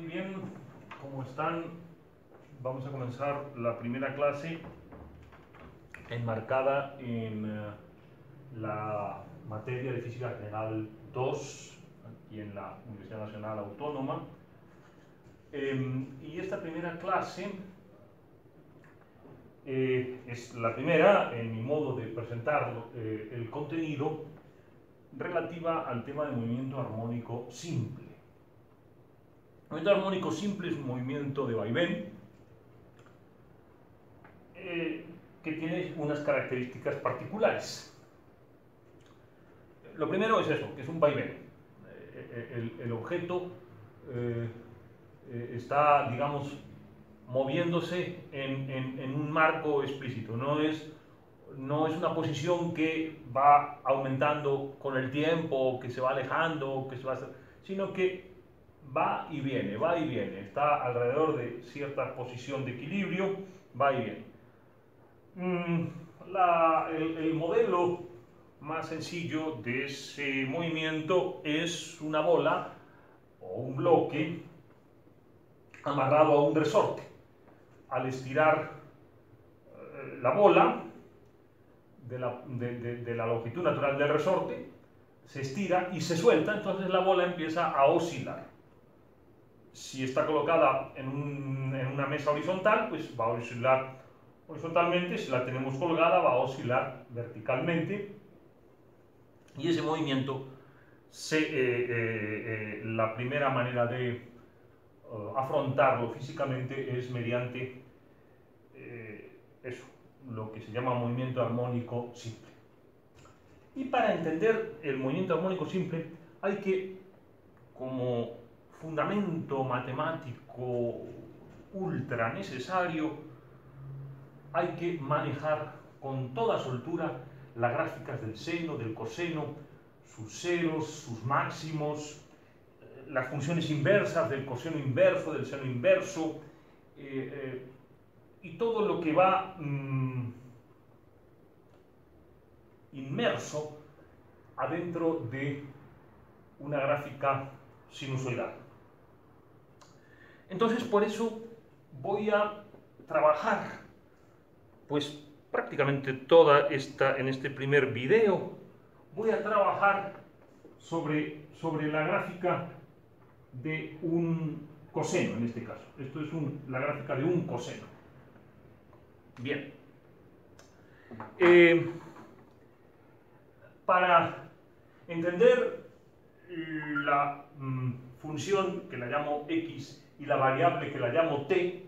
bien, ¿cómo están? Vamos a comenzar la primera clase enmarcada en la materia de Física General 2 aquí en la Universidad Nacional Autónoma. Y esta primera clase es la primera, en mi modo de presentar el contenido, relativa al tema de movimiento armónico simple. El movimiento armónico simple es un movimiento de vaivén que tiene unas características particulares. Lo primero es eso, que es un vaivén. El objeto está, digamos, moviéndose en un marco explícito. No es una posición que va aumentando con el tiempo, que se va alejando, que se va, sino que va y viene, está alrededor de cierta posición de equilibrio, va y viene. El modelo más sencillo de ese movimiento es una bola o un bloque amarrado a un resorte. Al estirar la bola de la longitud natural del resorte, se estira y se suelta, entonces la bola empieza a oscilar. Si está colocada en una mesa horizontal, pues va a oscilar horizontalmente. Si la tenemos colgada, va a oscilar verticalmente. Y ese movimiento, la primera manera de afrontarlo físicamente es mediante eso, lo que se llama movimiento armónico simple. Y para entender el movimiento armónico simple hay que, como fundamento matemático ultra necesario, hay que manejar con toda soltura las gráficas del seno, del coseno, sus ceros, sus máximos, las funciones inversas del coseno inverso, del seno inverso, y todo lo que va inmerso adentro de una gráfica sinusoidal. Entonces, por eso voy a trabajar, pues prácticamente en este primer video, voy a trabajar sobre la gráfica de un coseno, en este caso. Esto es la gráfica de un coseno. Bien. Para entender la función que la llamo x y la variable que la llamo t,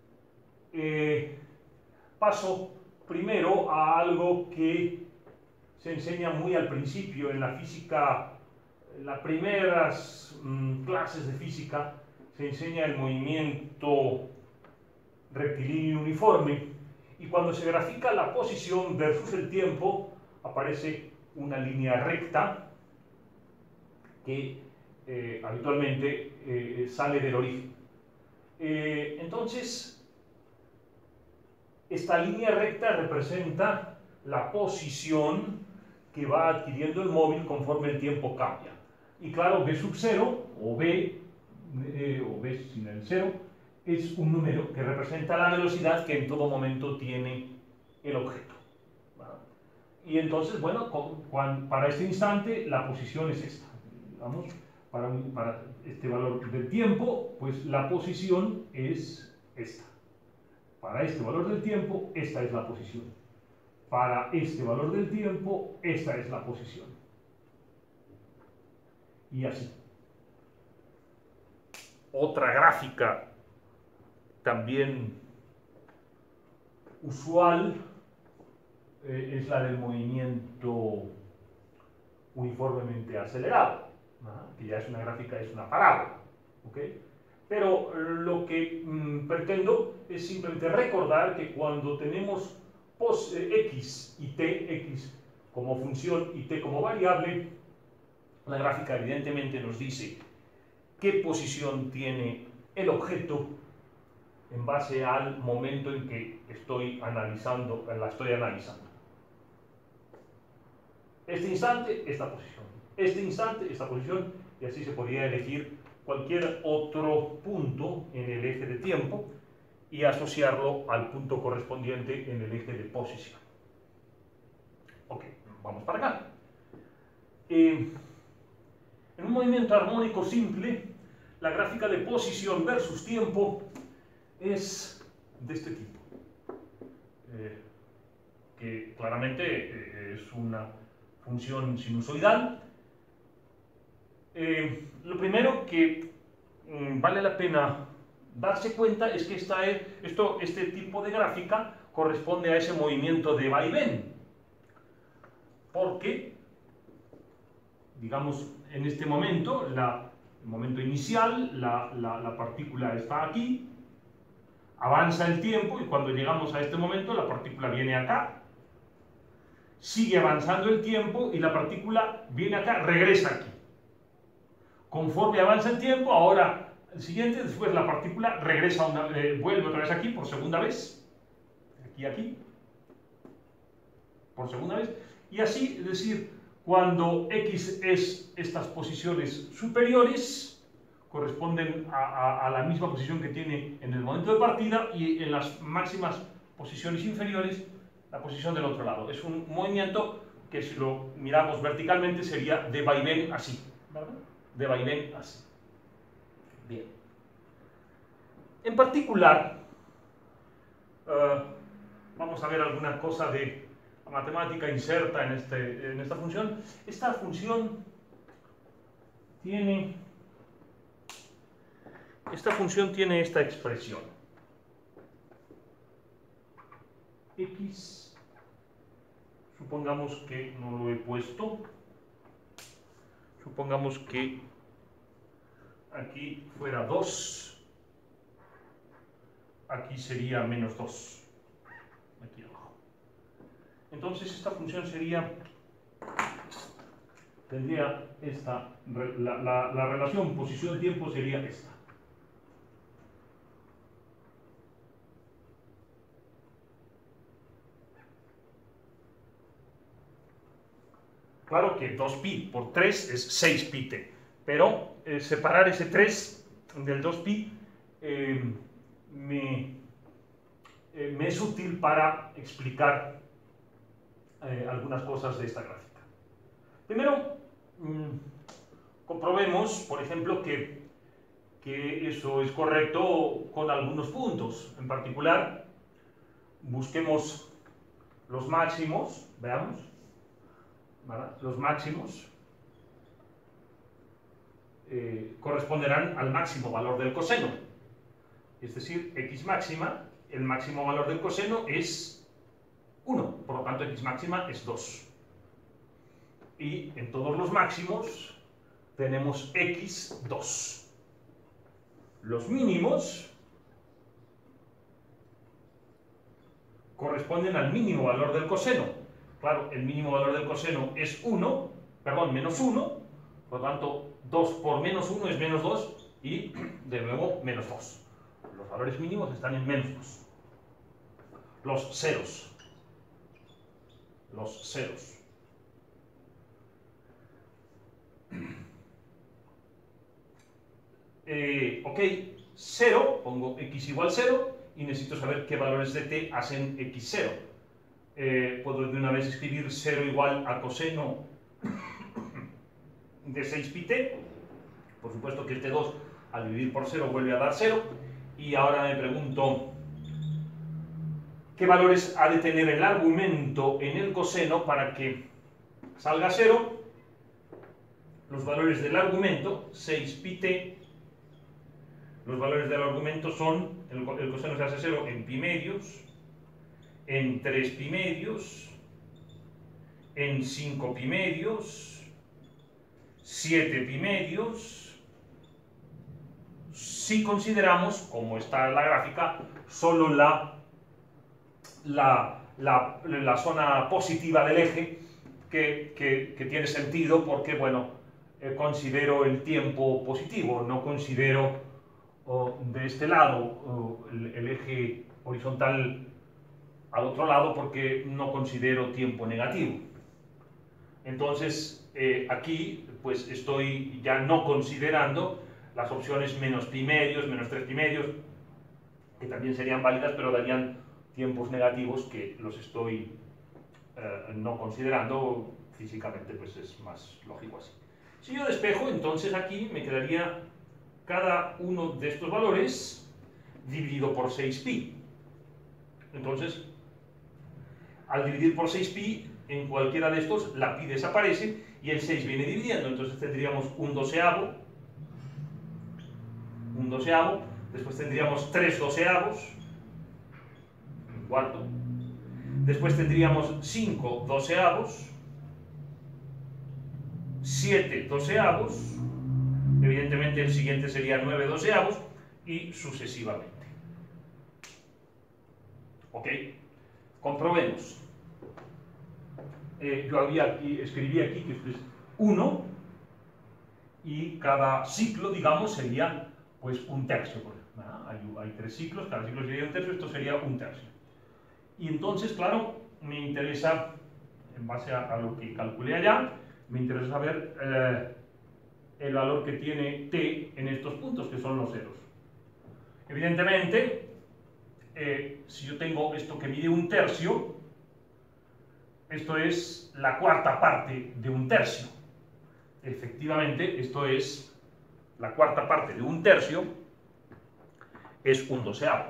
paso primero a algo que se enseña muy al principio en la física. En las primeras clases de física se enseña el movimiento rectilíneo uniforme, y cuando se grafica la posición versus el tiempo aparece una línea recta que habitualmente sale del origen. Entonces, esta línea recta representa la posición que va adquiriendo el móvil conforme el tiempo cambia. Y claro, b sub 0, o b sin el 0, es un número que representa la velocidad que en todo momento tiene el objeto. Y entonces, bueno, para este instante la posición es esta. Digamos, para este valor del tiempo, pues la posición es esta. Para este valor del tiempo, esta es la posición. Para este valor del tiempo, esta es la posición. Y así. Otra gráfica también usual es la del movimiento uniformemente acelerado, que ya es una gráfica, es una parábola. ¿Okay? Pero lo que pretendo es simplemente recordar que cuando tenemos x y t, x como función y t como variable, la gráfica evidentemente nos dice qué posición tiene el objeto en base al momento en que la estoy analizando. Este instante, esta posición. Este instante, esta posición, y así se podría elegir cualquier otro punto en el eje de tiempo y asociarlo al punto correspondiente en el eje de posición. Ok, vamos para acá. En un movimiento armónico simple, la gráfica de posición versus tiempo es de este tipo, que claramente es una función sinusoidal. Lo primero que vale la pena darse cuenta es que este tipo de gráfica corresponde a ese movimiento de vaivén, porque, digamos, en este momento, el momento inicial, la partícula está aquí, avanza el tiempo y cuando llegamos a este momento la partícula viene acá, sigue avanzando el tiempo y la partícula viene acá, regresa aquí. Conforme avanza el tiempo, ahora el siguiente, después la partícula regresa, vuelve otra vez aquí por segunda vez, aquí, por segunda vez, y así, es decir, cuando X es estas posiciones superiores, corresponden a la misma posición que tiene en el momento de partida, y en las máximas posiciones inferiores, la posición del otro lado. Es un movimiento que, si lo miramos verticalmente, sería de vaivén así, ¿verdad? De vaivén así. Bien. En particular, vamos a ver alguna cosa de la matemática inserta en esta función. Esta función tiene esta expresión. X, supongamos que no lo he puesto, supongamos que aquí fuera 2, aquí sería menos 2, aquí abajo. Entonces esta función tendría esta, la relación posición-tiempo sería esta. Claro que 2pi por 3 es 6pi-t, pero separar ese 3 del 2pi me es útil para explicar algunas cosas de esta gráfica. Primero, comprobemos, por ejemplo, que eso es correcto con algunos puntos. En particular, busquemos los máximos, veamos, ¿verdad? Los máximos corresponderán al máximo valor del coseno. Es decir, x máxima, el máximo valor del coseno es 1, por lo tanto x máxima es 2. Y en todos los máximos tenemos x2. Los mínimos corresponden al mínimo valor del coseno. Claro, el mínimo valor del coseno es menos 1, por lo tanto 2 por menos 1 es menos 2 y de nuevo menos 2. Los valores mínimos están en menos 2. Los ceros. Ok, 0, pongo x igual 0 y necesito saber qué valores de t hacen x0. Puedo de una vez escribir 0 igual a coseno de 6pi-t. Por supuesto que el t2 al dividir por 0 vuelve a dar 0. Y ahora me pregunto, ¿qué valores ha de tener el argumento en el coseno para que salga 0? Los valores del argumento, 6pi-t, los valores del argumento son, el coseno se hace 0 en pi medios, en 3 pi medios, en 5 pi medios, 7 pi medios, si consideramos, como está en la gráfica, solo la zona positiva del eje, que tiene sentido porque, bueno, considero el tiempo positivo, no considero de este lado el eje horizontal al otro lado porque no considero tiempo negativo. Entonces, aquí pues estoy ya no considerando las opciones menos pi medios, menos 3 pi medios, que también serían válidas, pero darían tiempos negativos que los estoy no considerando. Físicamente pues es más lógico así. Si yo despejo, entonces aquí me quedaría cada uno de estos valores dividido por 6pi. Entonces, al dividir por 6pi, en cualquiera de estos la pi desaparece y el 6 viene dividiendo. Entonces tendríamos un doceavo, después tendríamos 3 doceavos, un cuarto, después tendríamos 5 doceavos, 7 doceavos, evidentemente el siguiente sería 9 doceavos y sucesivamente. ¿Ok? Comprobemos. Yo escribí aquí que esto es 1 y cada ciclo, digamos, sería pues un tercio. Hay 3 ciclos, cada ciclo sería un tercio, esto sería un tercio. Y entonces, claro, me interesa, en base a lo que calculé allá, me interesa saber el valor que tiene t en estos puntos, que son los ceros. Evidentemente, si yo tengo esto que mide un tercio, esto es la cuarta parte de un tercio. Efectivamente, esto es la cuarta parte de un tercio, es un doceavo.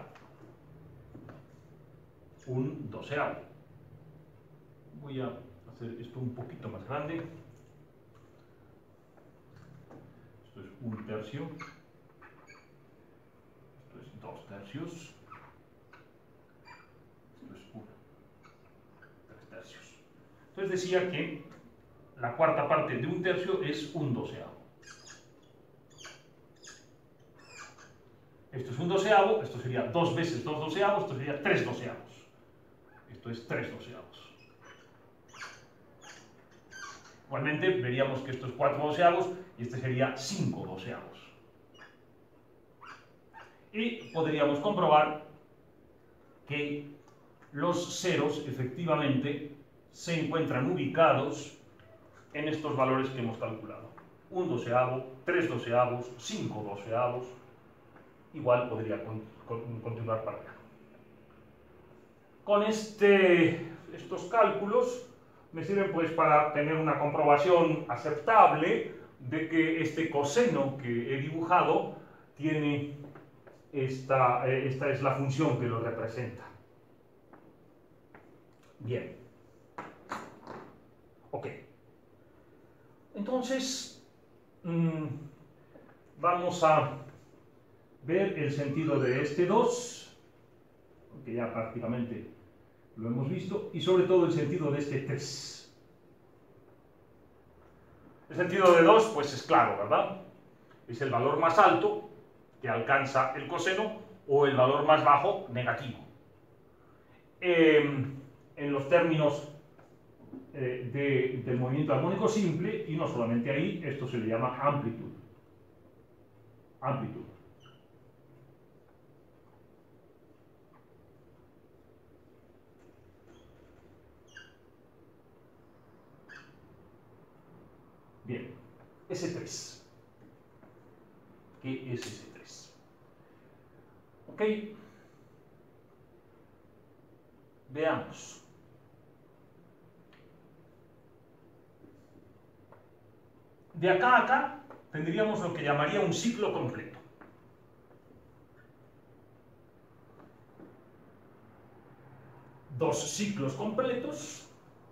Un doceavo. Voy a hacer esto un poquito más grande. Esto es un tercio. Esto es 2 tercios. Esto es 1. 3 tercios. Entonces decía que la cuarta parte de un tercio es un doceavo. Esto es un doceavo, esto sería 2 veces 2 doceavos, esto sería 3 doceavos. Esto es 3 doceavos. Igualmente veríamos que esto es 4 doceavos y este sería 5 doceavos. Y podríamos comprobar que los ceros efectivamente se encuentran ubicados en estos valores que hemos calculado. 1 doceavo, 3 doceavos, 5 doceavos. Igual podría continuar para acá. Con estos cálculos me sirven pues para tener una comprobación aceptable de que este coseno que he dibujado tiene esta es la función que lo representa. Bien. Ok. Entonces, vamos a ver el sentido de este 2, que ya prácticamente lo hemos visto, y sobre todo el sentido de este 3. El sentido de 2, pues es claro, ¿verdad? Es el valor más alto que alcanza el coseno o el valor más bajo negativo. En los términos del movimiento armónico simple, y no solamente ahí, esto se le llama amplitud. Amplitud. Bien, S3. ¿Qué es S3? Ok. Veamos. De acá a acá tendríamos lo que llamaría un ciclo completo. Dos ciclos completos,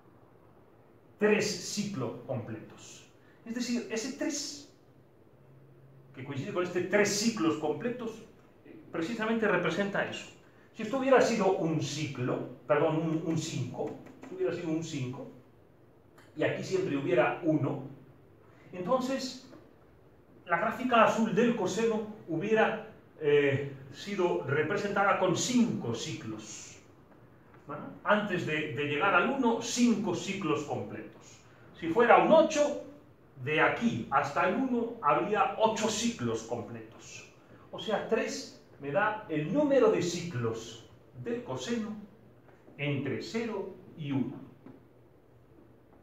3 ciclos completos. Es decir, ese 3, que coincide con este 3 ciclos completos, precisamente representa eso. Si esto hubiera sido un ciclo, perdón, un 5, si hubiera sido un 5, y aquí siempre hubiera 1, entonces la gráfica azul del coseno hubiera sido representada con 5 ciclos. ¿Vale? Antes de llegar al 1, 5 ciclos completos. Si fuera un 8, de aquí hasta el 1 habría 8 ciclos completos. O sea, 3 me da el número de ciclos del coseno entre 0 y 1.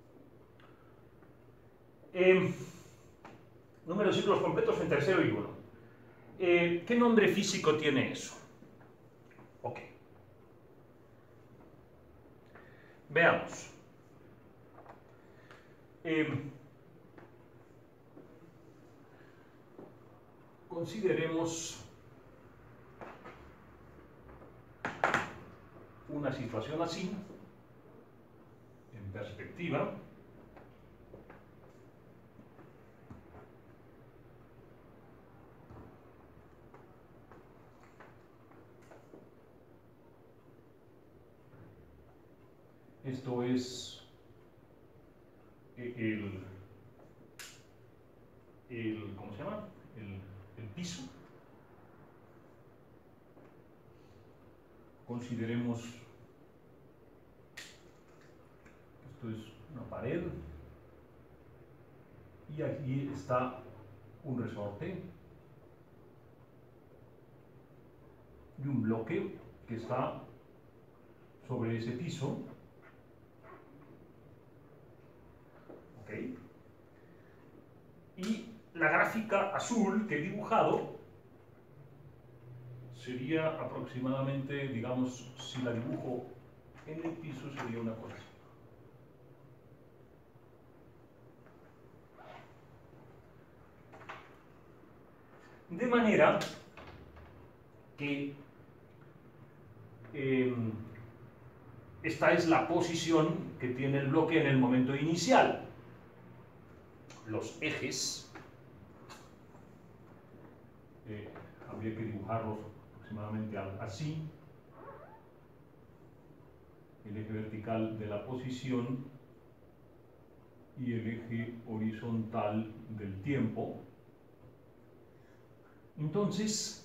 Número de ciclos completos entre 0 y 1. ¿Qué nombre físico tiene eso? Ok. Veamos. Consideremos una situación así, en perspectiva. Esto es ¿cómo se llama? El piso. Consideremos, esto es una pared, y aquí está un resorte y un bloque que está sobre ese piso. ¿Ok? Y la gráfica azul que he dibujado sería aproximadamente, digamos, si la dibujo en el piso, sería una cosa así. De manera que esta es la posición que tiene el bloque en el momento inicial. Los ejes, habría que dibujarlos aproximadamente así. El eje vertical de la posición y el eje horizontal del tiempo. Entonces,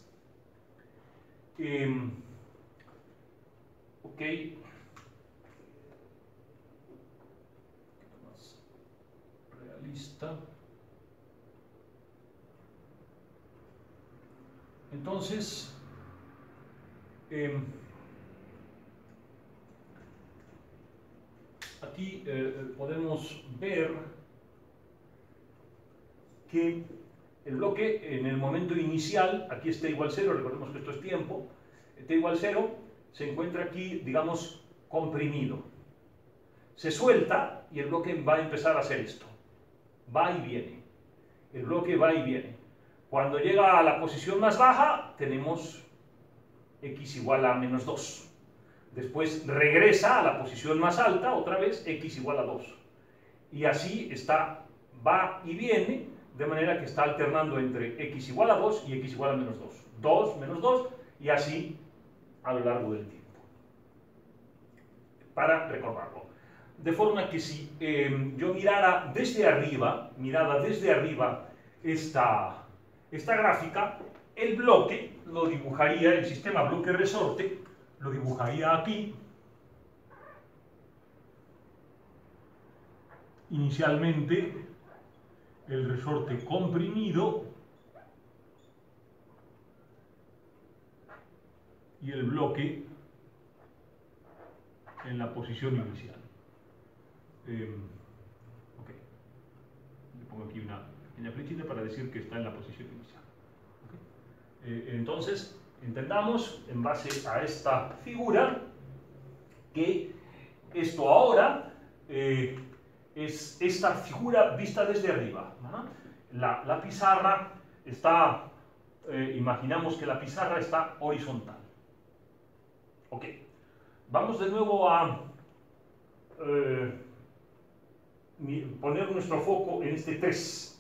ok, más realista. Entonces, aquí podemos ver que el bloque en el momento inicial, aquí está igual 0, recordemos que esto es tiempo, t igual 0, se encuentra aquí, digamos, comprimido. Se suelta y el bloque va a empezar a hacer esto. Va y viene. El bloque va y viene. Cuando llega a la posición más baja, tenemos x igual a menos 2. Después regresa a la posición más alta, otra vez x igual a 2. Y así está, va y viene, de manera que está alternando entre x igual a 2 y x igual a menos 2. 2, menos 2, y así a lo largo del tiempo. Para recordarlo. De forma que si yo mirara desde arriba esta gráfica, el bloque lo dibujaría, el sistema bloque-resorte, lo dibujaría aquí. Inicialmente, el resorte comprimido y el bloque en la posición inicial. Ok. Le pongo aquí una pequeña flechita para decir que está en la posición inicial. Okay. Entonces, entendamos, en base a esta figura, que esto ahora es esta figura vista desde arriba. La pizarra está, imaginamos que la pizarra está horizontal. Ok, vamos de nuevo a poner nuestro foco en este 3.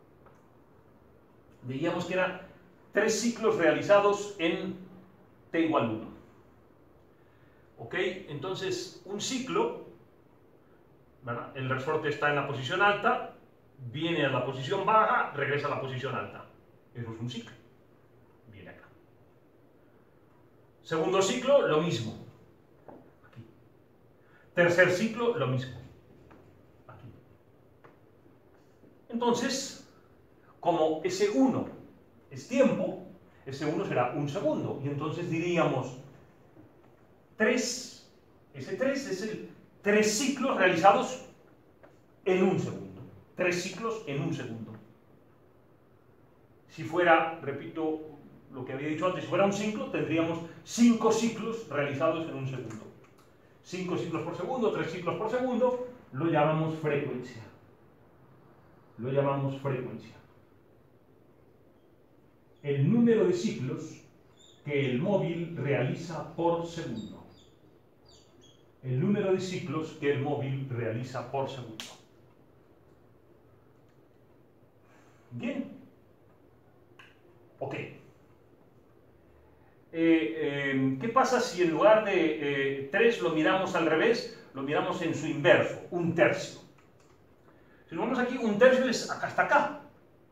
Veíamos que eran 3 ciclos realizados en t igual 1. Ok, entonces un ciclo, ¿verdad? El resorte está en la posición alta, viene a la posición baja, regresa a la posición alta. Eso es un ciclo. Viene acá. Segundo ciclo, lo mismo. Aquí. Tercer ciclo, lo mismo. Aquí. Entonces, como ese 1 es tiempo, ese 1 será un segundo. Y entonces diríamos 3, ese 3 es el 3 ciclos realizados en un segundo. 3 ciclos en un segundo. Si fuera, repito, lo que había dicho antes, si fuera un ciclo, tendríamos 5 ciclos realizados en un segundo. 5 ciclos por segundo, 3 ciclos por segundo, lo llamamos frecuencia. Lo llamamos frecuencia. El número de ciclos que el móvil realiza por segundo. El número de ciclos que el móvil realiza por segundo. Bien. Ok. ¿Qué pasa si en lugar de 3 lo miramos al revés? Lo miramos en su inverso, un tercio. Si lo vemos aquí, un tercio es acá hasta acá.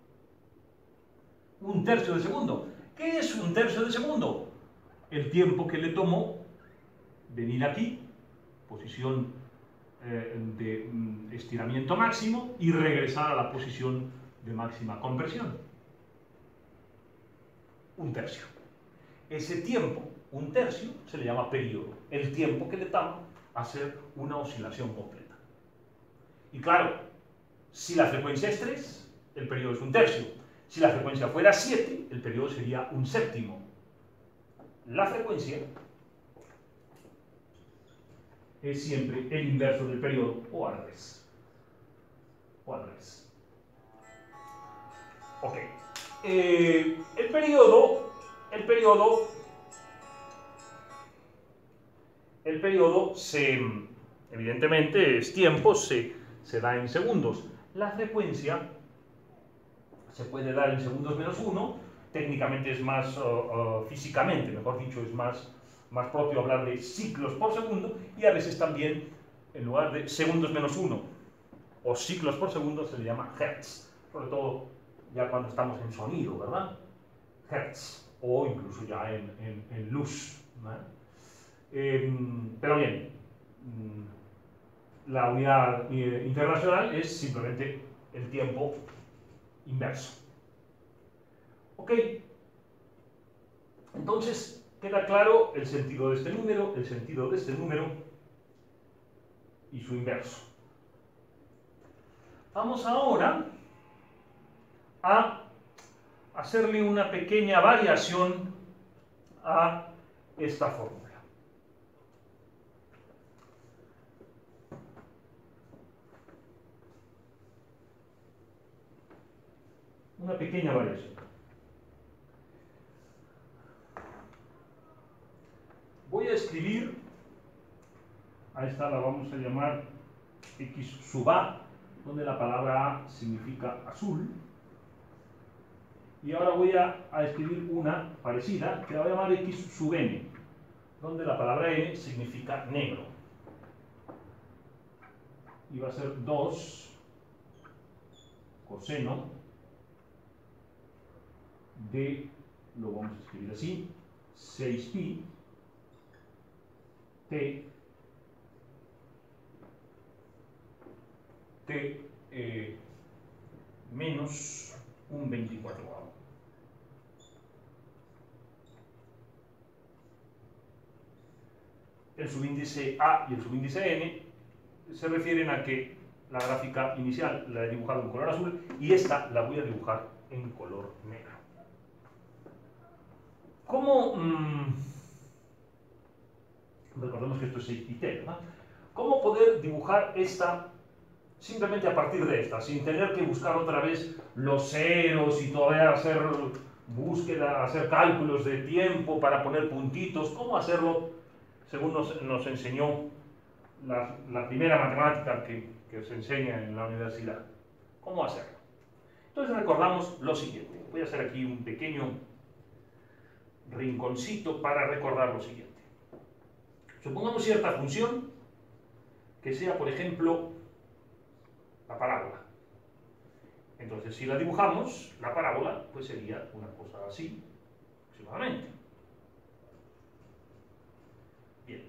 Un tercio de segundo. ¿Qué es un tercio de segundo? El tiempo que le tomó venir aquí, posición de estiramiento máximo, y regresar a la posición de máxima compresión. Un tercio. Ese tiempo, un tercio, se le llama periodo. El tiempo que le toma hacer una oscilación completa. Y claro, si la frecuencia es 3, el periodo es un tercio. Si la frecuencia fuera 7, el periodo sería un séptimo. La frecuencia es siempre el inverso del periodo, o al revés. O al revés. Ok. El periodo, evidentemente es tiempo, se da en segundos. La frecuencia se puede dar en segundos menos 1, técnicamente es más, físicamente, mejor dicho, es más propio hablar de ciclos por segundo, y a veces también, en lugar de segundos menos 1 o ciclos por segundo, se le llama hertz, sobre todo ya cuando estamos en sonido, ¿verdad? Hertz, o incluso ya en luz, ¿no? Pero bien, la unidad internacional es simplemente el tiempo inverso. Ok, entonces queda claro el sentido de este número, el sentido de este número y su inverso. Vamos ahora a hacerle una pequeña variación a esta fórmula. Una pequeña variación. Voy a escribir, a esta la vamos a llamar X sub A, donde la palabra A significa azul. Y ahora voy a escribir una parecida, que la voy a llamar X sub N, donde la palabra N significa negro. Y va a ser 2 coseno de, lo vamos a escribir así, 6pi t menos un 24avo. El subíndice A y el subíndice N se refieren a que la gráfica inicial la he dibujado en color azul y esta la voy a dibujar en color negro. ¿Cómo? Recordemos que esto es 6pi t, ¿verdad? ¿Cómo poder dibujar esta simplemente a partir de esta, sin tener que buscar otra vez los ceros y todavía hacer búsqueda, hacer cálculos de tiempo para poner puntitos? ¿Cómo hacerlo según nos enseñó la primera matemática que se enseña en la universidad? ¿Cómo hacerlo? Entonces recordamos lo siguiente. Voy a hacer aquí un pequeño rinconcito para recordar lo siguiente. Supongamos cierta función que sea, por ejemplo, la parábola. Entonces, si la dibujamos, la parábola, pues sería una cosa así, aproximadamente. Bien.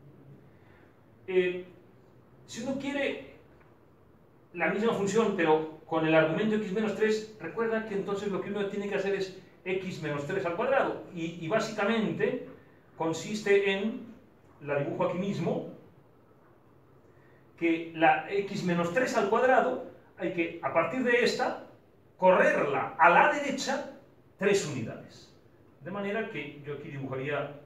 Si uno quiere la misma función, pero con el argumento x menos 3, recuerda que entonces lo que uno tiene que hacer es x menos 3 al cuadrado. Y básicamente consiste en, la dibujo aquí mismo, que la x menos 3 al cuadrado hay que, a partir de esta, correrla a la derecha 3 unidades. De manera que yo aquí dibujaría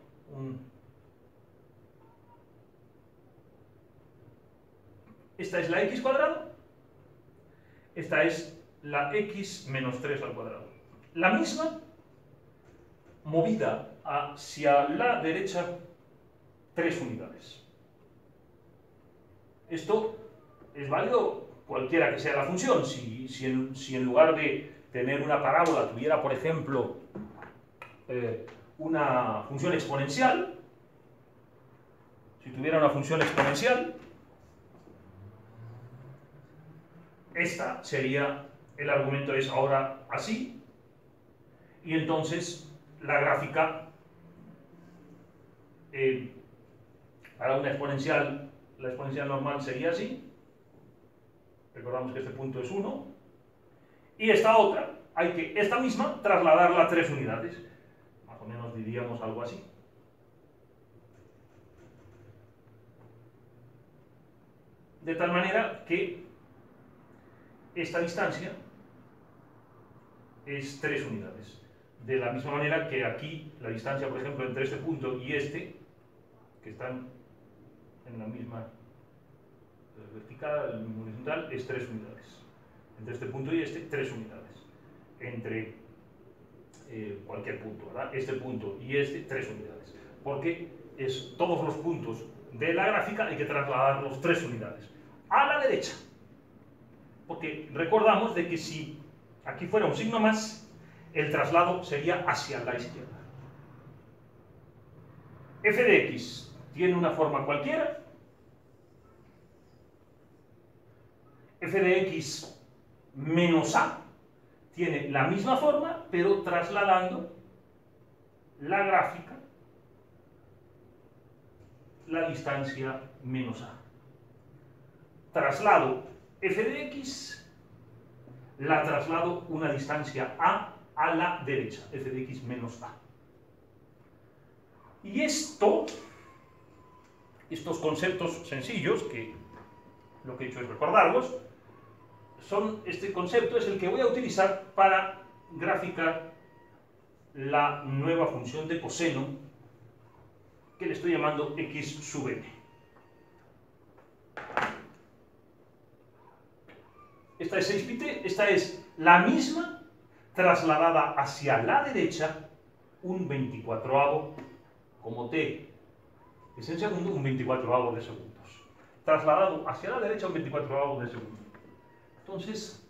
esta es la x cuadrado, esta es la x menos 3 al cuadrado. La misma movida hacia la derecha 3 unidades. Esto es válido cualquiera que sea la función. Si en lugar de tener una parábola tuviera, por ejemplo, una función exponencial, si tuviera una función exponencial, esta sería, el argumento es ahora así, y entonces la gráfica para una exponencial, la exponencial normal sería así. Recordamos que este punto es 1. Y esta otra, hay que esta misma trasladarla a 3 unidades. Más o menos diríamos algo así. De tal manera que esta distancia es 3 unidades. De la misma manera que aquí la distancia, por ejemplo, entre este punto y este, que están en la misma vertical, el mismo horizontal, es 3 unidades. Entre este punto y este, 3 unidades. Entre cualquier punto, ¿verdad? Este punto y este, 3 unidades. Porque es todos los puntos de la gráfica hay que trasladarlos 3 unidades. A la derecha. Porque recordamos de que si aquí fuera un signo más, el traslado sería hacia la izquierda. F de x tiene una forma cualquiera. F de x menos a tiene la misma forma, pero trasladando la gráfica la distancia menos a. Traslado f de x, la traslado una distancia a la derecha, f de x menos a. Y estos conceptos sencillos, que lo que he hecho es recordarlos, este concepto es el que voy a utilizar para graficar la nueva función de coseno que le estoy llamando x sub n. Esta es 6πt, esta es la misma trasladada hacia la derecha un 24avo, como t es en segundo, un 24avo de segundos. Trasladado hacia la derecha un 24avo de segundo. Entonces,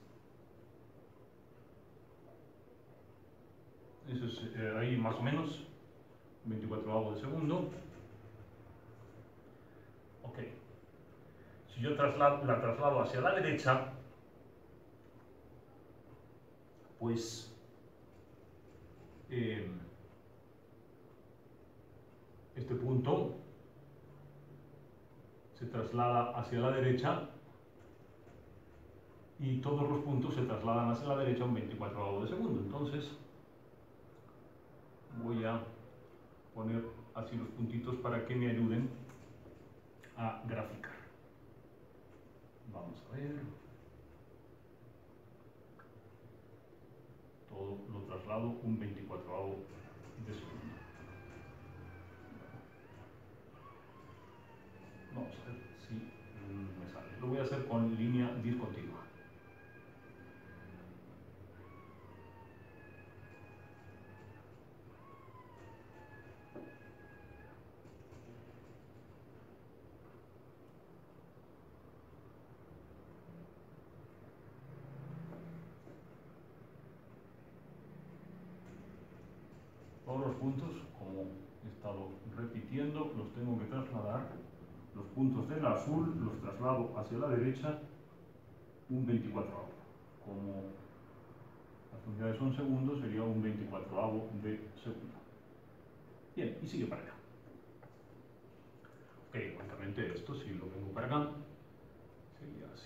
eso es ahí más o menos, 24avo de segundo. Ok. Si yo la traslado hacia la derecha, pues este punto se traslada hacia la derecha y todos los puntos se trasladan hacia la derecha un 24avo de segundo. Entonces voy a poner así los puntitos para que me ayuden a graficar. Vamos a ver. Todo lo traslado un 24avo de segundo. Vamos a ver si me sale. Lo voy a hacer con línea discontinua. Todos los puntos, como he estado repitiendo, los tengo que trasladar. Los puntos del azul los traslado hacia la derecha un 24avo. Como las unidades son segundos, sería un 24avo de segundo. Bien, y sigue para acá. Ok, únicamente esto, si lo vengo para acá, sería así.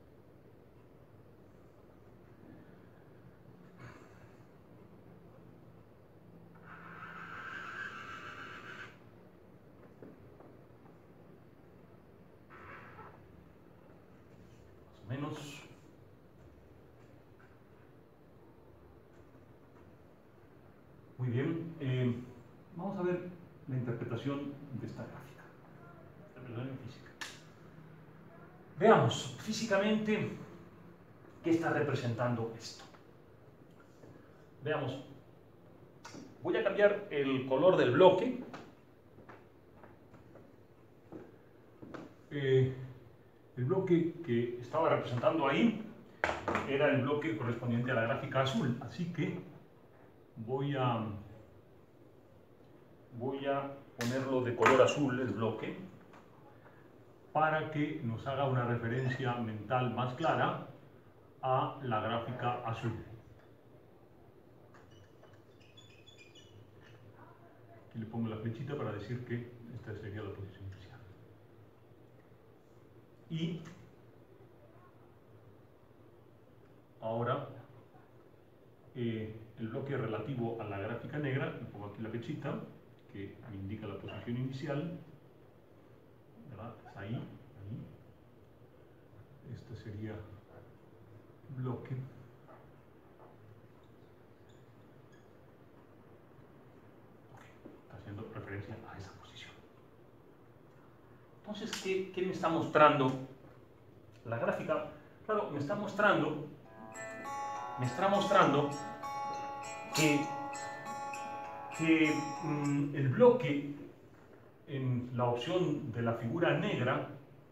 Menos. Muy bien. Vamos a ver la interpretación de esta gráfica, interpretación física. Veamos físicamente qué está representando esto. Veamos. Voy a cambiar el color del bloque. El bloque que estaba representando ahí era el bloque correspondiente a la gráfica azul, así que voy a ponerlo de color azul, el bloque, para que nos haga una referencia mental más clara a la gráfica azul. Aquí le pongo la flechita para decir que esta sería la posición inicial. Y ahora el bloque relativo a la gráfica negra, le pongo aquí la flechita que me indica la posición inicial, ¿verdad? Ahí, ahí. Este sería bloque. Está haciendo referencia a esa posición. Entonces, ¿qué me está mostrando la gráfica? Claro, me está mostrando que el bloque en la opción de la figura negra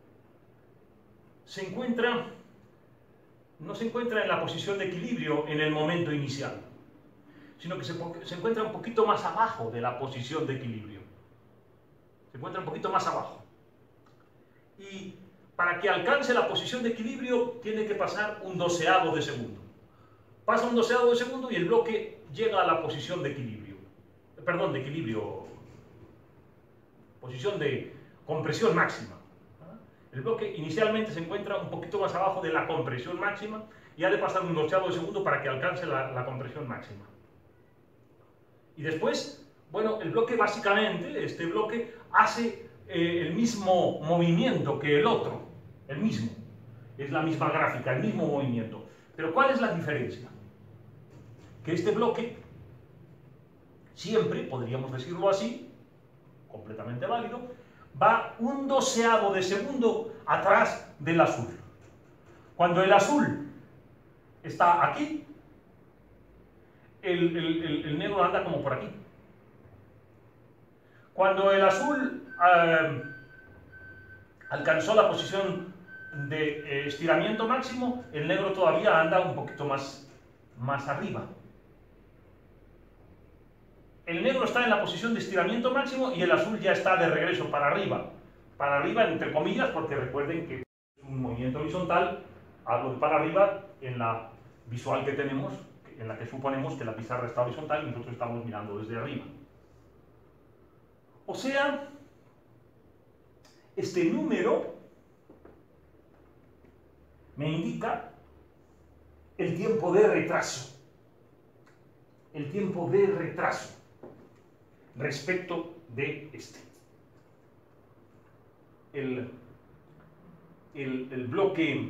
no se encuentra en la posición de equilibrio en el momento inicial, sino que se encuentra un poquito más abajo de la posición de equilibrio. Se encuentra un poquito más abajo. Y para que alcance la posición de equilibrio tiene que pasar un doceavo de segundo. Pasa un doceavo de segundo y el bloque llega a la posición de equilibrio. Perdón, de equilibrio. Posición de compresión máxima. El bloque inicialmente se encuentra un poquito más abajo de la compresión máxima y ha de pasar un doceavo de segundo para que alcance la compresión máxima. Y después, bueno, el bloque básicamente, este bloque, hace el mismo movimiento que el otro. El mismo. Es la misma gráfica, el mismo movimiento. Pero ¿cuál es la diferencia? Que este bloque siempre, podríamos decirlo así, completamente válido, va un doceavo de segundo atrás del azul. Cuando el azul está aquí, el negro anda como por aquí. Cuando el azul alcanzó la posición de estiramiento máximo, el negro todavía anda un poquito más arriba. El negro está en la posición de estiramiento máximo y el azul ya está de regreso para arriba. Para arriba, entre comillas, porque recuerden que es un movimiento horizontal. Hablo de para arriba en la visual que tenemos, en la que suponemos que la pizarra está horizontal y nosotros estamos mirando desde arriba. O sea, este número me indica el tiempo de retraso. El tiempo de retraso respecto de este. El bloque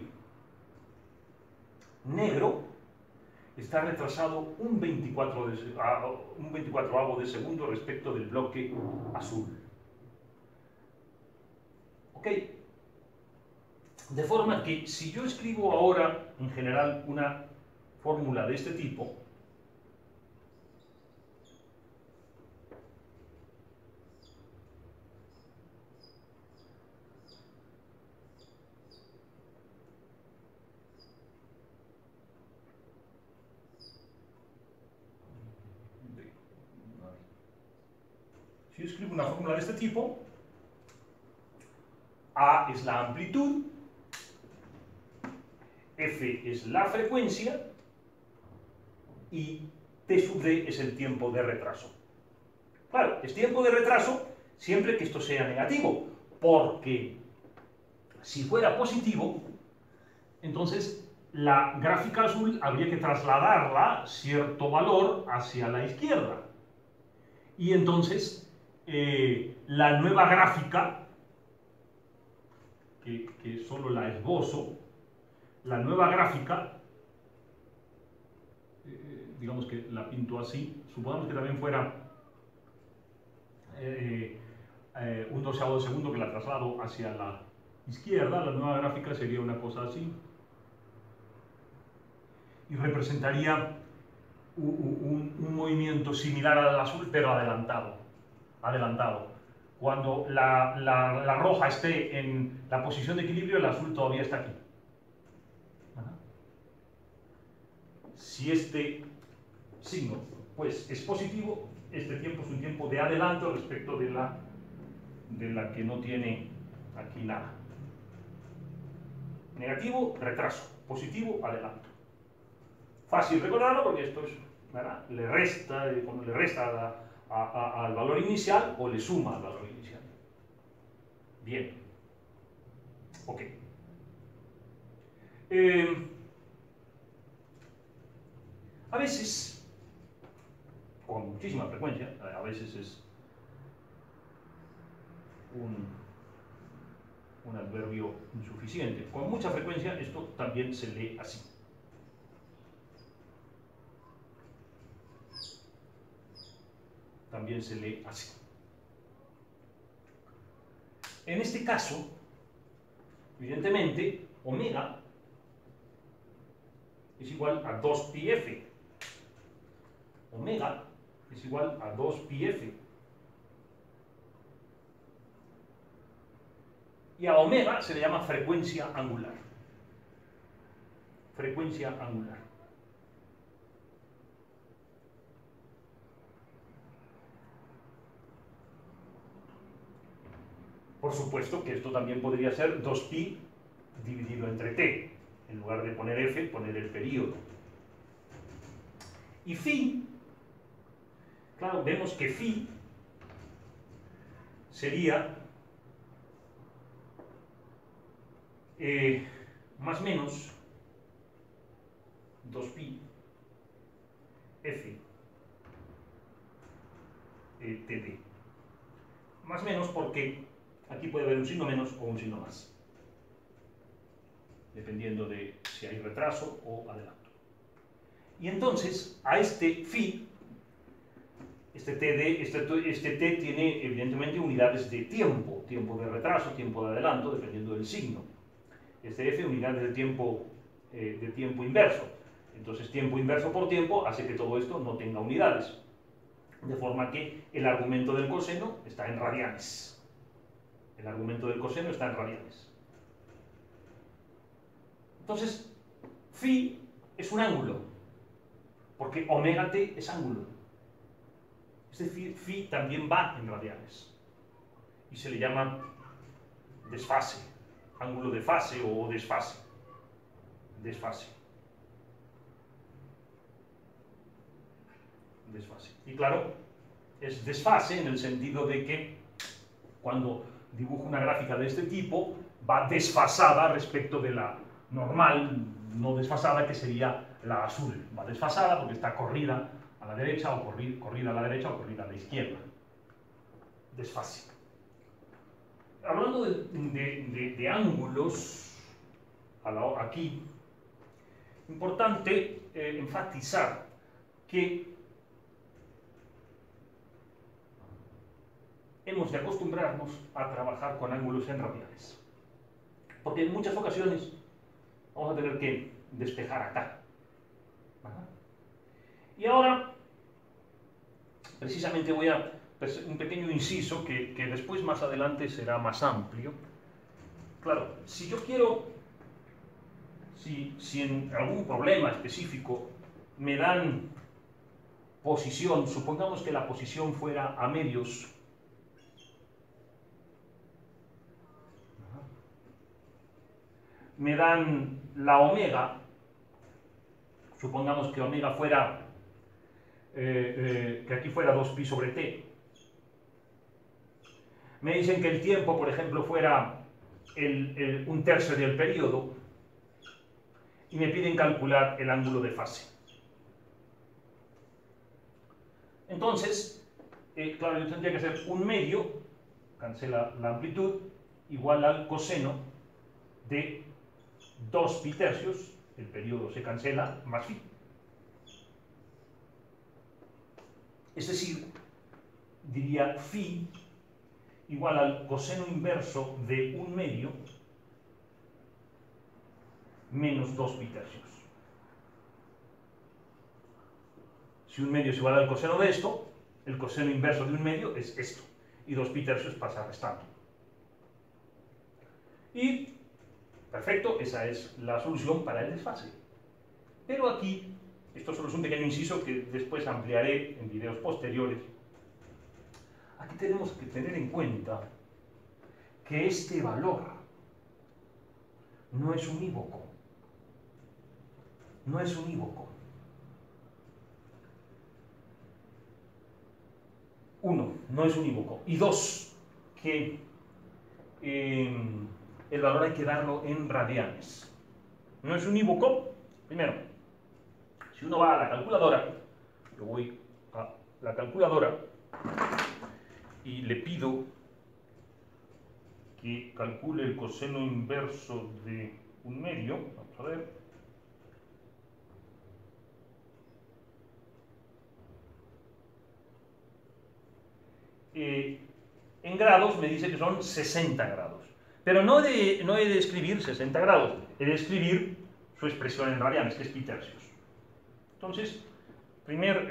negro está retrasado un 24avo de segundo respecto del bloque azul. ¿Ok? De forma que si yo escribo ahora, en general, una fórmula de este tipo, si yo escribo una fórmula de este tipo, A es la amplitud, F es la frecuencia y T sub D es el tiempo de retraso. Claro, es tiempo de retraso siempre que esto sea negativo, porque si fuera positivo, entonces la gráfica azul habría que trasladarla cierto valor hacia la izquierda. Y entonces la nueva gráfica, que solo la esbozo, la nueva gráfica, digamos que la pinto así, supongamos que también fuera doceavo de segundo que la traslado hacia la izquierda, la nueva gráfica sería una cosa así. Y representaría un movimiento similar al azul, pero adelantado. Cuando la roja esté en la posición de equilibrio, el azul todavía está aquí. Si este signo pues, es positivo, este tiempo es un tiempo de adelanto respecto de la que no tiene aquí nada. Negativo, retraso. Positivo, adelanto. Fácil recordarlo porque esto es, ¿verdad? Le resta al valor inicial o le suma al valor inicial. Bien. Ok. A veces, con muchísima frecuencia, a veces es un adverbio insuficiente. Con mucha frecuencia esto también se lee así. También se lee así. En este caso, evidentemente, omega es igual a 2πf. Omega es igual a 2πf. Y a omega se le llama frecuencia angular. Frecuencia angular. Por supuesto que esto también podría ser 2pi dividido entre t. En lugar de poner f, poner el período. Y phi, claro, vemos que phi sería más menos 2pi f td. Más menos porque aquí puede haber un signo menos o un signo más, dependiendo de si hay retraso o adelanto. Y entonces, a este phi, este t tiene evidentemente unidades de tiempo, tiempo de retraso, tiempo de adelanto, dependiendo del signo. Este f, unidades de tiempo inverso. Entonces, tiempo inverso por tiempo hace que todo esto no tenga unidades. De forma que el argumento del coseno está en radianes. El argumento del coseno está en radianes. Entonces, phi es un ángulo, porque omega t es ángulo. Es decir, phi también va en radianes. Y se le llama desfase, ángulo de fase o desfase. Desfase. Desfase. Y claro, es desfase en el sentido de que cuando dibujo una gráfica de este tipo, va desfasada respecto de la normal, no desfasada, que sería la azul. Va desfasada porque está corrida a la derecha o corrida a la derecha o corrida a la izquierda. Desfase. Hablando de ángulos, aquí, importante enfatizar que hemos de acostumbrarnos a trabajar con ángulos en radianes. Porque en muchas ocasiones vamos a tener que despejar acá. Y ahora, precisamente voy a un pequeño inciso que después más adelante será más amplio. Claro, si yo quiero, si en algún problema específico me dan posición, supongamos que la posición fuera a medios, me dan la omega, supongamos que omega fuera, que aquí fuera 2pi sobre t. Me dicen que el tiempo, por ejemplo, fuera un tercio del periodo y me piden calcular el ángulo de fase. Entonces, claro, yo tendría que hacer un medio, cancela la amplitud, igual al coseno de 2pi tercios, el periodo se cancela, más phi. Es decir, diría phi igual al coseno inverso de 1/2 menos 2 pi tercios. Si 1/2 es igual al coseno de esto, el coseno inverso de 1/2 es esto, y 2 pi tercios pasa restando. Y, perfecto, esa es la solución para el desfase. Pero aquí, esto solo es un pequeño inciso que después ampliaré en videos posteriores. Aquí tenemos que tener en cuenta que este valor no es unívoco. No es unívoco. 1, no es unívoco. Y 2, que el valor hay que darlo en radianes. No es unívoco. Primero, si uno va a la calculadora, yo voy a la calculadora y le pido que calcule el coseno inverso de 1/2, vamos a ver. En grados me dice que son 60 grados. Pero no he de escribir 60 grados, he de escribir su expresión en radianes, que es pi tercios. Entonces, primera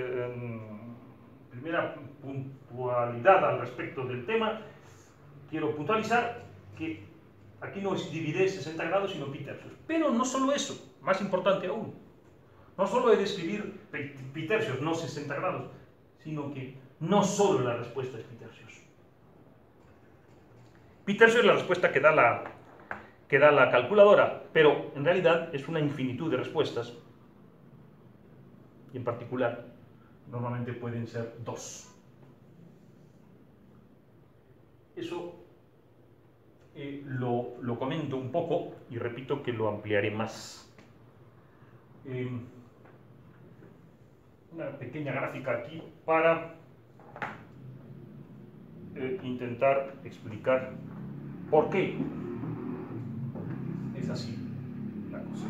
puntualidad al respecto del tema, quiero puntualizar que aquí no escribiré 60 grados, sino pi tercios. Pero no solo eso, más importante aún, no solo he de escribir pi tercios, no 60 grados, sino que no solo la respuesta es pi tercios. Pi tercios es la respuesta que da la calculadora, pero en realidad es una infinitud de respuestas, y en particular, normalmente pueden ser 2. Eso lo comento un poco y repito que lo ampliaré más. Una pequeña gráfica aquí para intentar explicar por qué es así la cosa.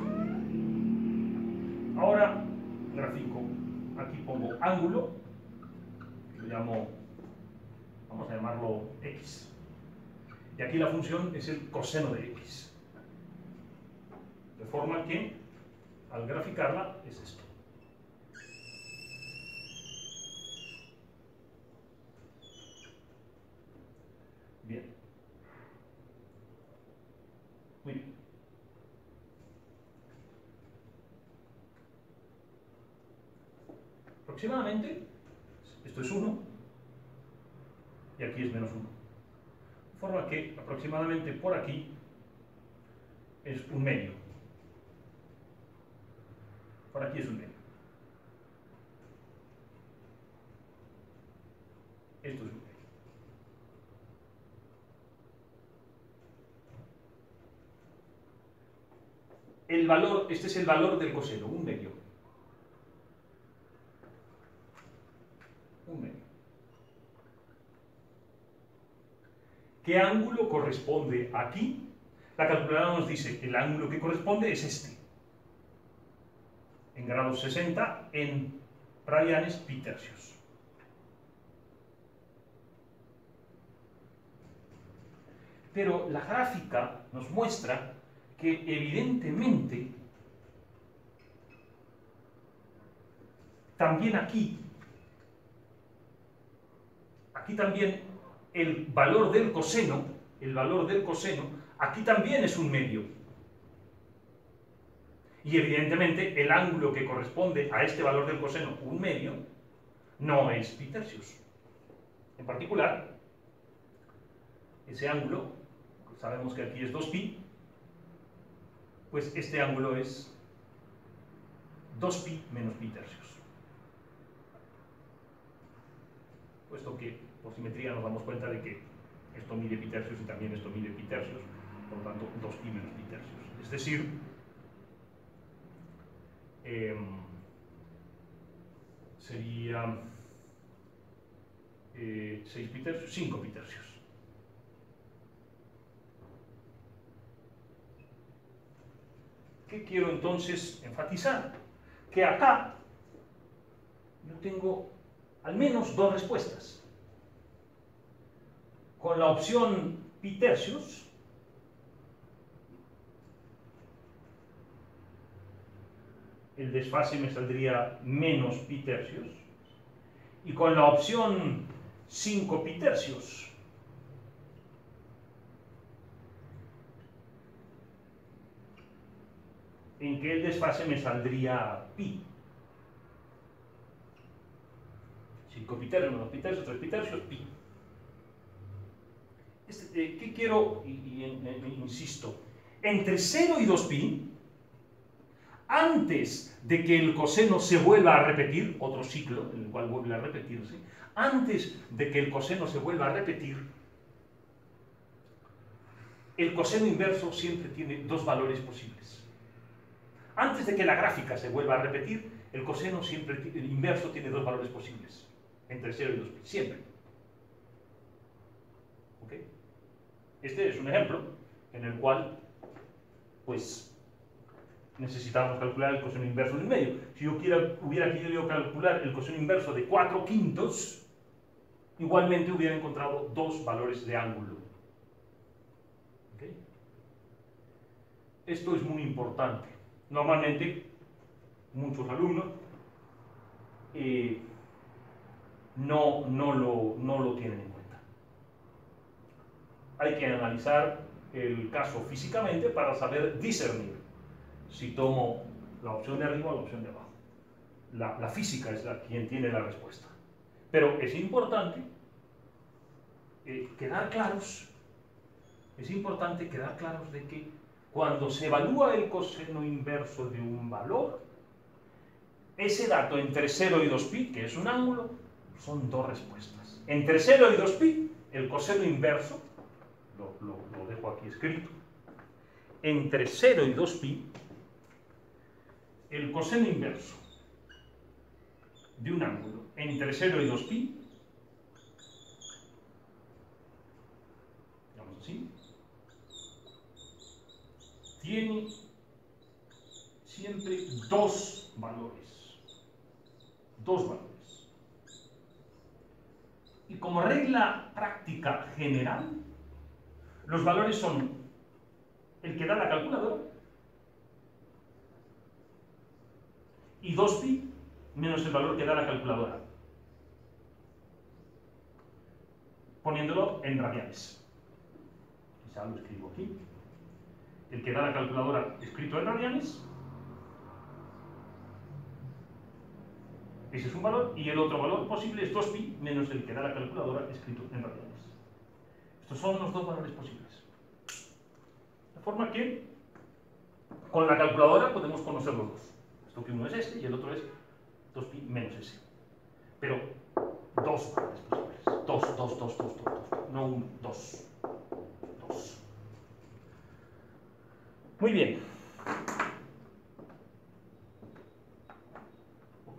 Ahora grafico, aquí pongo ángulo, lo llamo, vamos a llamarlo x, y aquí la función es el coseno de x, de forma que al graficarla es esto. Bien. Muy bien. Aproximadamente, esto es 1, y aquí es menos 1. De forma que aproximadamente por aquí es 1/2. Por aquí es 1/2. Esto es 1/2. El valor, este es el valor del coseno, 1/2. 1/2. ¿Qué ángulo corresponde aquí? La calculadora nos dice que el ángulo que corresponde es este. En grados 60, en radianes, pi tercios. Pero la gráfica nos muestra que evidentemente también aquí también el valor del coseno, aquí también es 1/2. Y evidentemente el ángulo que corresponde a este valor del coseno, 1/2, no es pi tercios. En particular, ese ángulo, sabemos que aquí es 2pi, pues este ángulo es 2pi menos pi tercios. Puesto que por simetría nos damos cuenta de que esto mide pi tercios y también esto mide pi tercios, por lo tanto 2pi menos pi tercios. Es decir, sería 6 pi tercios, 5 pi tercios. ¿Qué quiero entonces enfatizar? Que acá yo tengo al menos 2 respuestas. con la opción pi tercios, el desfase me saldría menos pi tercios, y con la opción 5 pi tercios, en que el desfase me saldría pi. 5 pi tercios, menos pi tercios, 3 pi tercios, pi. ¿Qué quiero? Insisto, entre 0 y 2 pi, antes de que el coseno se vuelva a repetir, otro ciclo en el cual vuelve a repetirse, antes de que el coseno se vuelva a repetir, el coseno inverso siempre tiene dos valores posibles. Antes de que la gráfica se vuelva a repetir, el coseno siempre, el inverso tiene dos valores posibles, entre 0 y 2 pi, siempre. ¿Ok? Este es un ejemplo en el cual, pues, necesitamos calcular el coseno inverso del medio. Si yo hubiera querido calcular el coseno inverso de 4/5, igualmente hubiera encontrado dos valores de ángulo. ¿Okay? Esto es muy importante. Normalmente, muchos alumnos no lo tienen en cuenta. Hay que analizar el caso físicamente para saber discernir si tomo la opción de arriba o la opción de abajo. La física es quien tiene la respuesta. Pero es importante quedar claros de que cuando se evalúa el coseno inverso de un valor, ese dato entre 0 y 2 pi, que es un ángulo, son dos respuestas. Entre 0 y 2 pi, el coseno inverso, lo dejo aquí escrito, entre 0 y 2 pi, el coseno inverso de un ángulo entre 0 y 2 pi, digamos así, tiene siempre dos valores. Dos valores. Y como regla práctica general, los valores son el que da la calculadora y 2 pi menos el valor que da la calculadora, poniéndolo en radianes. Quizá lo escribo aquí. El que da la calculadora escrito en radianes, ese es un valor, y el otro valor posible es 2 pi menos el que da la calculadora escrito en radianes. Estos son los dos valores posibles. De forma que con la calculadora podemos conocer los dos. Esto que uno es este y el otro es 2 pi menos ese. Pero dos valores posibles. Dos. No uno, dos. Muy bien. Ok.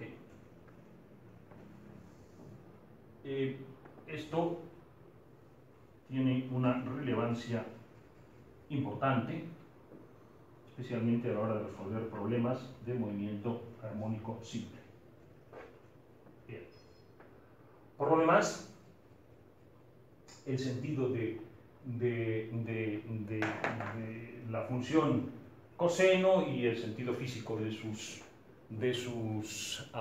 Esto tiene una relevancia importante, especialmente a la hora de resolver problemas de movimiento armónico simple. Bien. Por lo demás, el sentido de la función coseno y el sentido físico de sus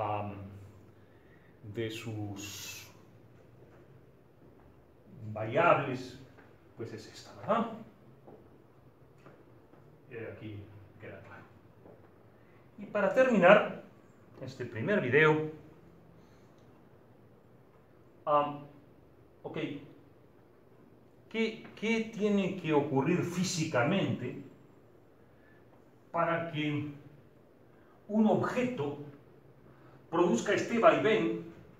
variables, pues es esta, ¿verdad? Aquí queda claro. Y para terminar este primer video, ok, ¿qué tiene que ocurrir físicamente para que un objeto produzca este vaivén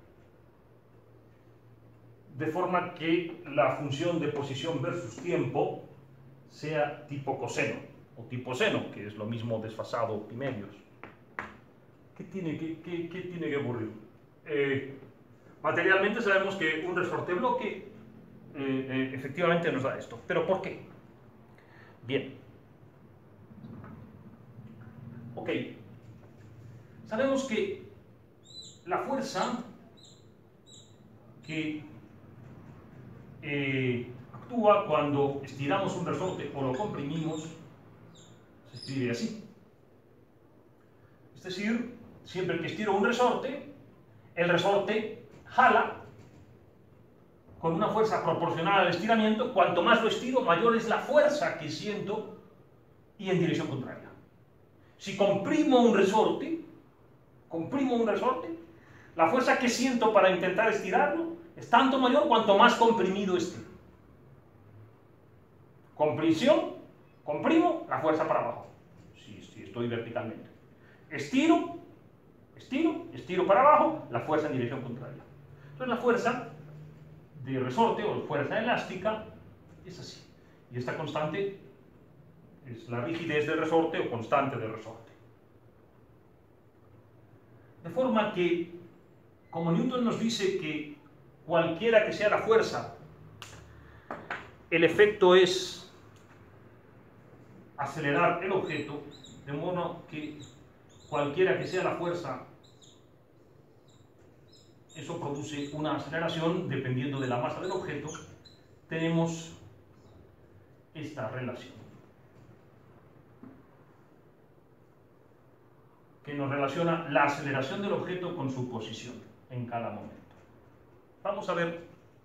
de forma que la función de posición versus tiempo sea tipo coseno o tipo seno, que es lo mismo desfasado pi medios? ¿Qué tiene que ocurrir? Materialmente sabemos que un resorte bloque efectivamente nos da esto. ¿Pero por qué? Bien. Ok. Sabemos que la fuerza que actúa cuando estiramos un resorte o lo comprimimos, se escribe así. Es decir, siempre que estiro un resorte, el resorte jala con una fuerza proporcional al estiramiento. Cuanto más lo estiro, mayor es la fuerza que siento y en dirección contraria. Si comprimo un resorte, la fuerza que siento para intentar estirarlo es tanto mayor cuanto más comprimido esté. Compresión, comprimo, la fuerza para abajo, si estoy verticalmente. Estiro para abajo, la fuerza en dirección contraria. Entonces la fuerza de resorte o fuerza elástica es así. Y esta constante es la rigidez del resorte o constante del resorte. De forma que, como Newton nos dice que cualquiera que sea la fuerza, el efecto es acelerar el objeto, de modo que cualquiera que sea la fuerza, eso produce una aceleración dependiendo de la masa del objeto. Tenemos esta relación que nos relaciona la aceleración del objeto con su posición en cada momento. Vamos a ver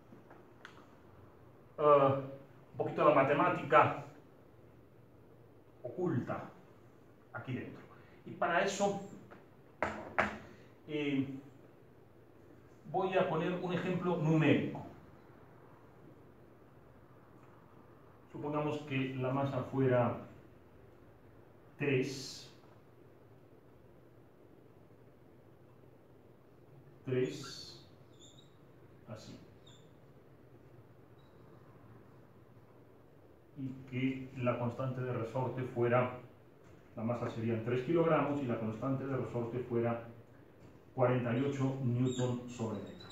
un poquito la matemática oculta aquí dentro. Y para eso voy a poner un ejemplo numérico. Supongamos que la masa fuera 3, así. Y que la constante de resorte fuera, la masa serían 3 kilogramos y la constante de resorte fuera 48 newton sobre metro.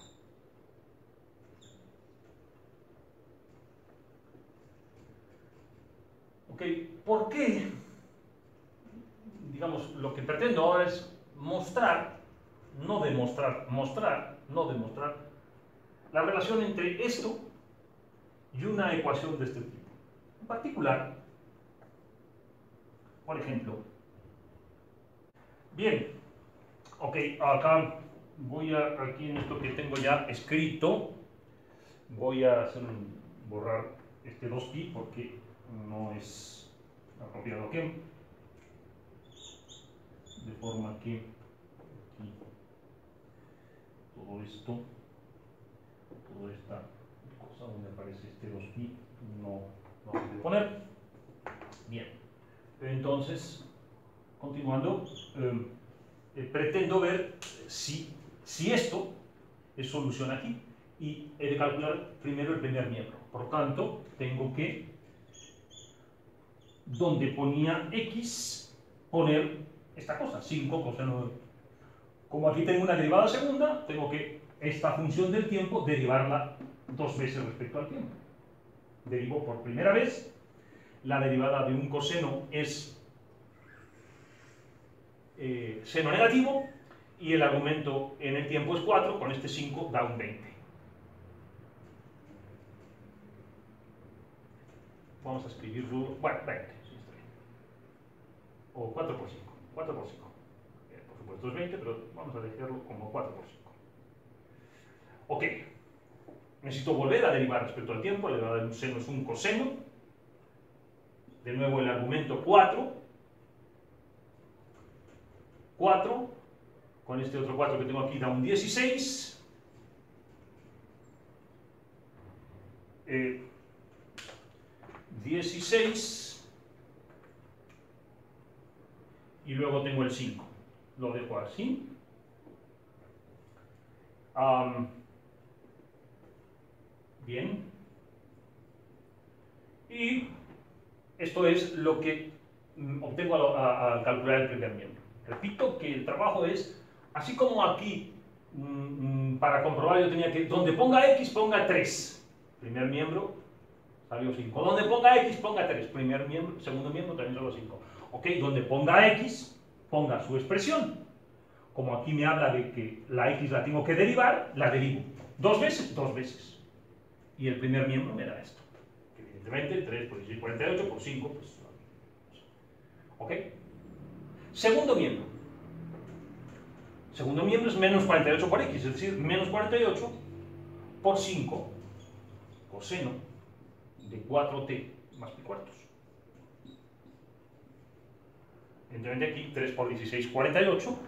Ok, ¿por qué? Digamos, lo que pretendo ahora es mostrar, no demostrar, la relación entre esto y una ecuación de este tipo. En particular, por ejemplo, bien, ok, acá voy a, aquí en esto que tengo ya escrito, voy a borrar este 2pi porque no es apropiado aquí, de forma que aquí, todo esto, toda esta cosa donde aparece este 2pi no lo voy a poner. Bien, entonces, continuando, pretendo ver si esto es solución aquí, y he de calcular primero el primer miembro. Por tanto, tengo que, donde ponía x, poner esta cosa, 5 coseno de... Como aquí tengo una derivada segunda, tengo que esta función del tiempo derivarla 2 veces respecto al tiempo. Derivo por primera vez, la derivada de un coseno es seno negativo, y el argumento en el tiempo es 4, con este 5 da un 20. Vamos a escribirlo, bueno, 20, sí, está bien. O 4 por 5, 4 por 5. Por supuesto es 20, pero vamos a dejarlo como 4 por 5. Ok, necesito volver a derivar respecto al tiempo, la derivada de un seno es un coseno. De nuevo el argumento 4, con este otro 4 que tengo aquí da un 16. 16, y luego tengo el 5, lo dejo así. Bien, y esto es lo que obtengo al calcular el primer miembro. Repito que el trabajo es, así como aquí, para comprobar yo tenía que, donde ponga x, ponga 3, primer miembro, salió 5. Donde ponga x, ponga 3. Primer miembro, segundo miembro, también solo 5. Ok, donde ponga x, ponga su expresión. Como aquí me habla de que la x la tengo que derivar, la derivo. 2 veces, 2 veces. Y el primer miembro me da esto. Evidentemente, 3 por 16, 48 por 5, pues... ¿Ok? Segundo miembro. Segundo miembro es menos 48 por x, es decir, menos 48 por 5 coseno de 4t más pi cuartos. Evidentemente aquí 3 por 16, 48.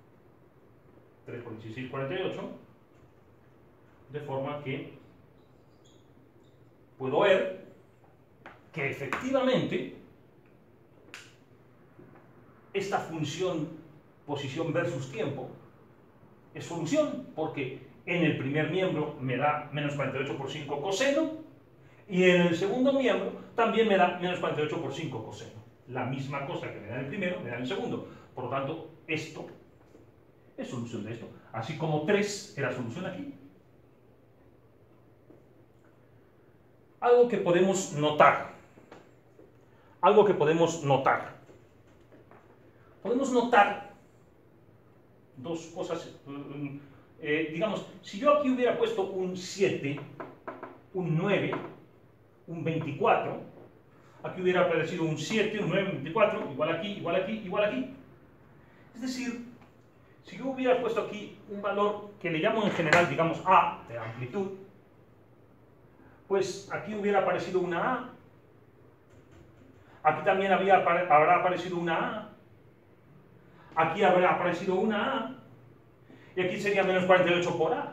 3 por 16, 48. De forma que puedo ver que efectivamente esta función posición versus tiempo es solución, porque en el primer miembro me da menos 48 por 5 coseno, y en el segundo miembro también me da menos 48 por 5 coseno. La misma cosa que me da en el primero, me da en el segundo. Por lo tanto, esto es solución de esto. Así como 3 era solución aquí. Algo que podemos notar. Algo que podemos notar. Podemos notar dos cosas. Digamos, si yo aquí hubiera puesto un 7, un 9, un 24, aquí hubiera aparecido un 7, un 9, un 24, igual aquí, igual aquí, igual aquí. Es decir, si yo hubiera puesto aquí un valor que le llamo en general, digamos, A, de amplitud, pues aquí hubiera aparecido una A. Aquí también habrá aparecido una A. Aquí habrá aparecido una A. Y aquí sería menos 48 por A.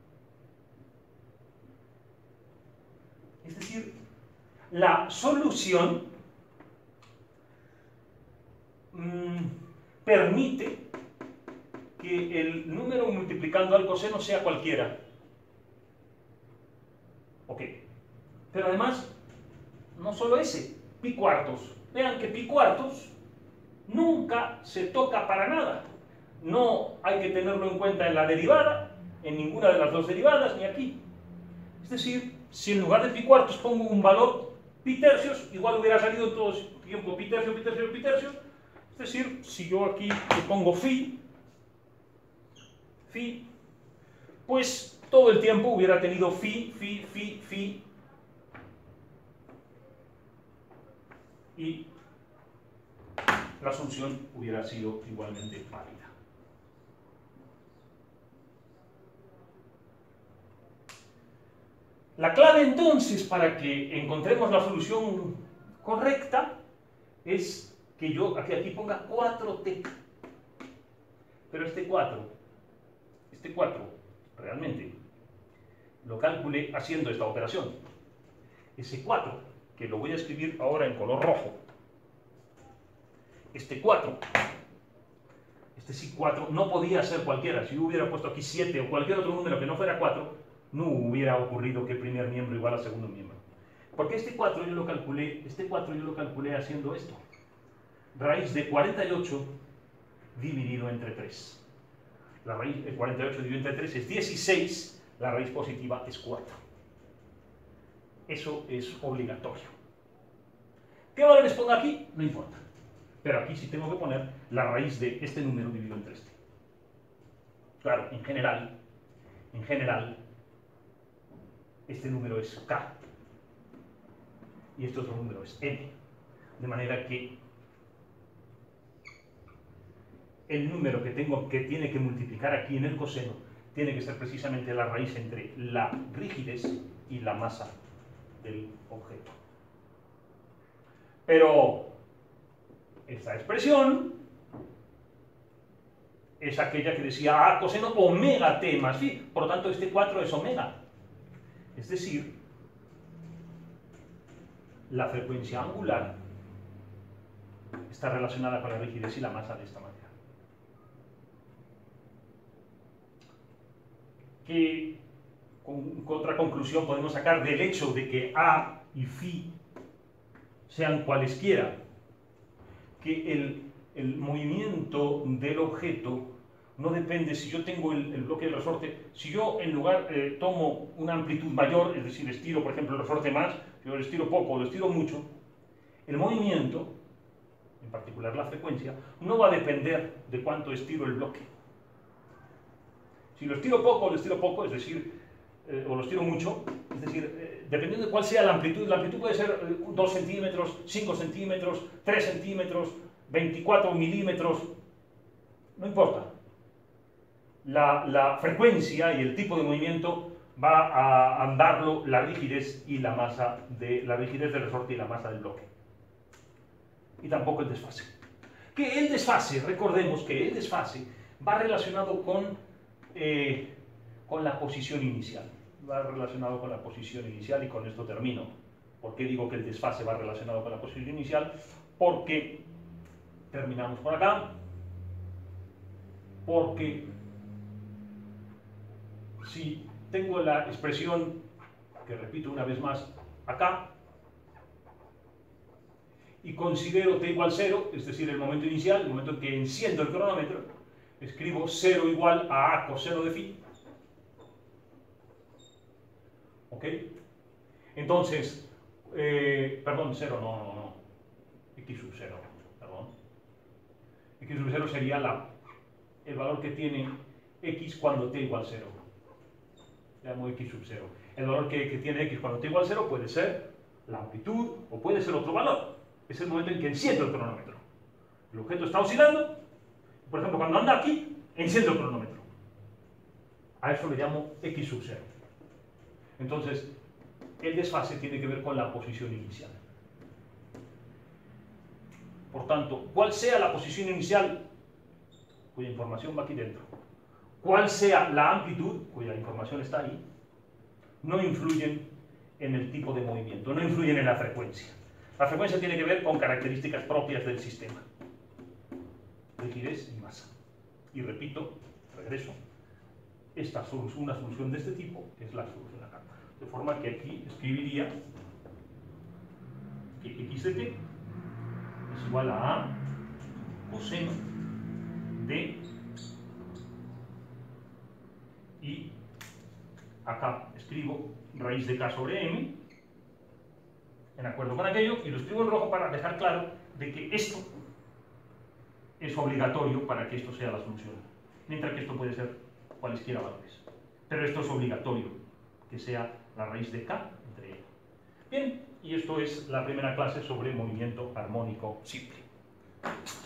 Es decir, la solución permite que el número multiplicando al coseno sea cualquiera. Ok. Pero además, no solo ese, pi cuartos. Vean que pi cuartos nunca se toca para nada. No hay que tenerlo en cuenta en la derivada, en ninguna de las dos derivadas, ni aquí. Es decir, si en lugar de pi cuartos pongo un valor pi tercios, igual hubiera salido todo el tiempo pi tercio, pi tercio, pi tercio. Es decir, si yo aquí le pongo phi, pues todo el tiempo hubiera tenido phi, y la solución hubiera sido igualmente válida. La clave entonces para que encontremos la solución correcta es que yo aquí ponga 4t. Pero este 4 realmente lo calculé haciendo esta operación. Ese 4, que lo voy a escribir ahora en color rojo, este 4, este sí 4, no podía ser cualquiera. Si yo hubiera puesto aquí 7 o cualquier otro número que no fuera 4, no hubiera ocurrido que el primer miembro igual al segundo miembro. Porque este 4 yo lo calculé haciendo esto. Raíz de 48 dividido entre 3. La raíz de 48 dividido entre 3 es 16, la raíz positiva es 4. Eso es obligatorio. ¿Qué valores pongo aquí? No importa. Pero aquí sí tengo que poner la raíz de este número dividido entre este. Claro, en general, este número es k. Y este otro número es n. De manera que el número que tiene que multiplicar aquí en el coseno tiene que ser precisamente la raíz entre la rigidez y la masa del objeto. Pero esta expresión es aquella que decía A coseno omega t más phi. Por lo tanto, este 4 es omega. Es decir, la frecuencia angular está relacionada con la rigidez y la masa de esta manera. ¿Qué otra conclusión podemos sacar del hecho de que A y phi sean cualesquiera? Que el movimiento del objeto no depende, si yo tengo el bloque del resorte, si yo en lugar tomo una amplitud mayor, es decir, estiro por ejemplo el resorte más, yo lo estiro poco o lo estiro mucho, el movimiento, en particular la frecuencia, no va a depender de cuánto estiro el bloque. Si lo estiro poco o lo estiro poco, es decir, o los tiro mucho, es decir, dependiendo de cuál sea la amplitud puede ser 2 centímetros, 5 centímetros, 3 centímetros, 24 milímetros, no importa. La frecuencia y el tipo de movimiento va a andarlo la rigidez y la masa la rigidez del resorte y la masa del bloque. Y tampoco el desfase. Que el desfase, recordemos que el desfase va relacionado con la posición inicial. Va relacionado con la posición inicial y con esto termino. ¿Por qué digo que el desfase va relacionado con la posición inicial? Porque terminamos por acá. Porque si tengo la expresión, que repito una vez más, acá, y considero t igual 0, es decir, el momento inicial, el momento en que enciendo el cronómetro, escribo 0 igual a coseno de phi. ¿Ok? Entonces, perdón, 0, no, x sub 0, perdón. X sub 0 sería el valor que tiene x cuando t igual 0. Le llamo x sub 0. El valor que tiene x cuando t igual 0 puede ser la amplitud o puede ser otro valor. Es el momento en que enciendo el cronómetro. El objeto está oscilando. Por ejemplo, cuando anda aquí, enciendo el cronómetro. A eso le llamo x sub 0. Entonces, el desfase tiene que ver con la posición inicial. Por tanto, cuál sea la posición inicial, cuya información va aquí dentro, cuál sea la amplitud, cuya información está ahí, no influyen en el tipo de movimiento, no influyen en la frecuencia. La frecuencia tiene que ver con características propias del sistema. Rigidez y masa. Y repito, regreso, una solución de este tipo es la solución acá. De forma que aquí escribiría que x de t es igual a coseno de, y acá escribo raíz de k sobre m, en acuerdo con aquello, y lo escribo en rojo para dejar claro de que esto es obligatorio para que esto sea la solución, mientras que esto puede ser cualesquiera valores. Pero esto es obligatorio, que sea la raíz de k entre ellos. Bien, y esto es la primera clase sobre movimiento armónico simple.